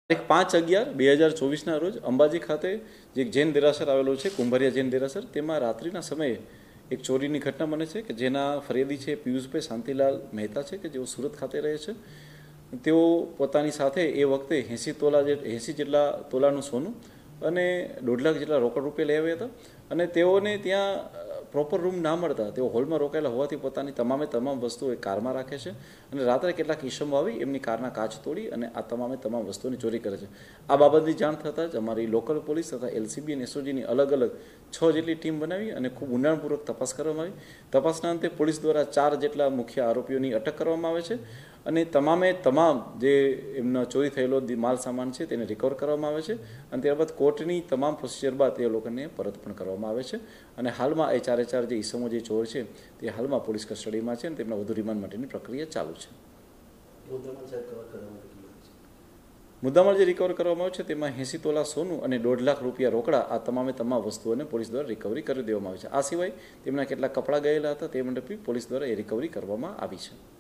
5/11/2024 રોજ અંબાજી ખાતે જે જૈન દેરાસર આવેલો છે, કુંભારિયા જૈન દેરાસર, તેમાં રાત્રિના સમયે એક ચોરીની ઘટના બને છે કે જેના ફરિયાદી છે પિયુષભાઈ શાંતિલાલ મહેતા છે કે જેઓ સુરત ખાતે રહે છે. તેઓ પોતાની સાથે એ વખતે 80 જેટલા તોલાનું સોનું અને 1.5 લાખ જેટલા રોકડ રૂપિયા લઈ આવ્યા હતા. અને તેઓને ત્યાં પ્રોપર રૂમ ના મળતા તેઓ હોલમાં રોકાયેલા હોવાથી પોતાની તમામ વસ્તુઓ કારમાં રાખે છે અને રાત્રે કેટલાક ઈસમો આવી એમની કારના કાચ તોડી અને આ તમામ વસ્તુઓની ચોરી કરે છે. આ બાબતની જાણ થતાં જ અમારી લોકલ પોલીસ તથા એલસીબી અને એસઓજીની અલગ 6 જેટલી ટીમ બનાવી અને ખૂબ ઊંડાણપૂર્વક તપાસ કરવામાં આવી. તપાસના અંતે પોલીસ દ્વારા 4 જેટલા મુખ્ય આરોપીઓની અટક કરવામાં આવે છે અને તમામ જે એમનો ચોરી થયેલો માલ સામાન છે તેને રિકવર કરવામાં આવે છે અને ત્યારબાદ કોર્ટની તમામ પ્રોસિજર બાદ એ લોકોને પરત પણ કરવામાં આવે છે. અને હાલમાં એ 4 જે ઈસમો જે ચોર છે તે હાલમાં પોલીસ કસ્ટડીમાં છે અને તેમના વધુ રિમાન્ડ માટેની પ્રક્રિયા ચાલુ છે. મુદ્દામાલ જે રિકવર કરવામાં આવ્યો છે તેમાં 80 તોલા સોનું અને 1.5 લાખ રૂપિયા રોકડા આ તમામ વસ્તુઓને પોલીસ દ્વારા રિકવરી કરી દેવામાં આવી છે. આ સિવાય તેમના કેટલાક કપડાં ગયેલા હતા તે માટે પોલીસ દ્વારા એ રિકવરી કરવામાં આવી છે.